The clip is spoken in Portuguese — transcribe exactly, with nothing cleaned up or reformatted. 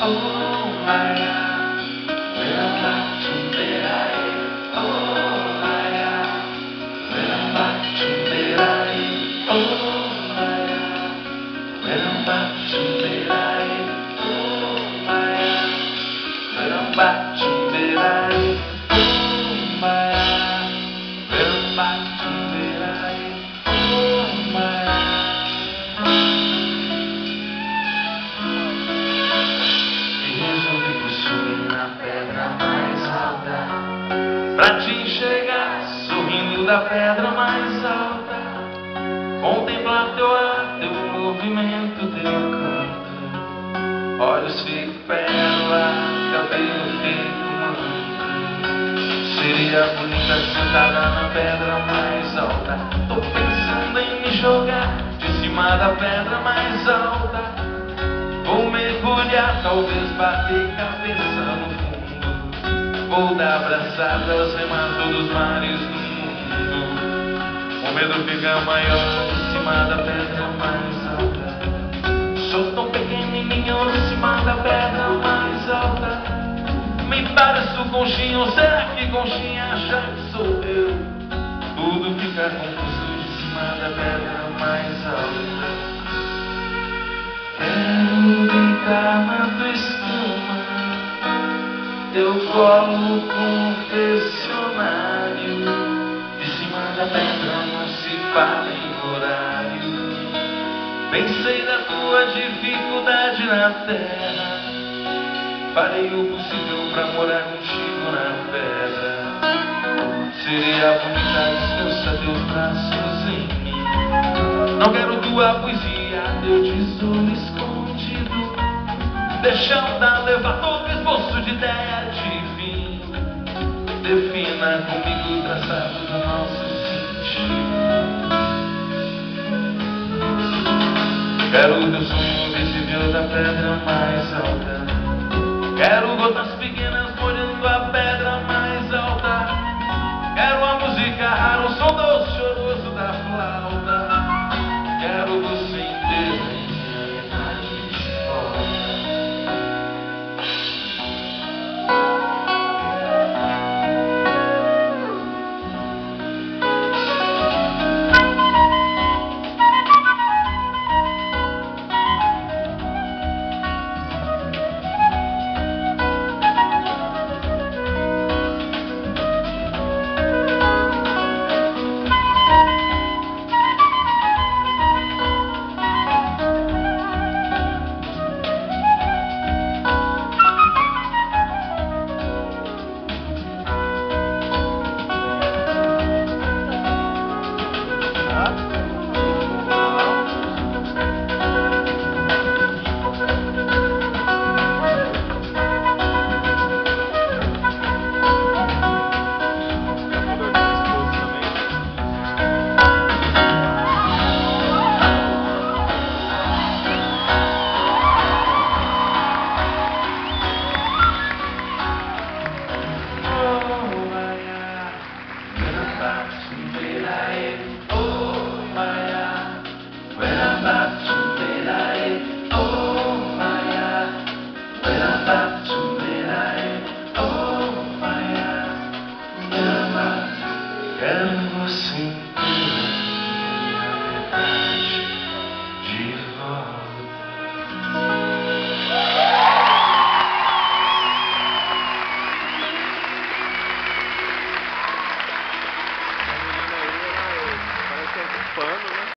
oh, laia, veramba, chumberaê, oh, laia, veramba, chumberaê, oh, laia, veramba, chumberaê, oh, laia, veramba, chumberaê, oh, laia, veramba, chumberaê, oh, laia. Pedra mais alta, pra te enxergar sorrindo da pedra mais alta, contemplar teu ar, teu movimento, teu canto, olhos feito pérola, cabelo feito manto. Seria bonita sentada na pedra mais alta. Tô pensando em me jogar de cima da pedra mais alta. Vou mergulhar, talvez bater cabeça no fundo. Vou dar abraçadas, remar todos os mares do mundo. O medo fica maior em cima da pedra mais alta. Sou tão pequenininho em cima da pedra mais alta. Me pareço conchinha, ou será que conchinha acha que sou eu? Tudo fica confuso em cima da pedra mais alta. Quero deitar na tua escama, teu colo confessionário. De cima da pedra não se fala em horário. Pensei na tua dificuldade na terra. Farei o possível pra morar contigo na pedra. Seria bonita a descansa teus braços em mim. Não quero tua poesia, teu tesouro escondido. Deixa eu dar levar todo esboço de ideia de fim. Defina comigo o traçado do nosso sentido. Quero o teu sonho visível da pedra mais alta. Quero gotas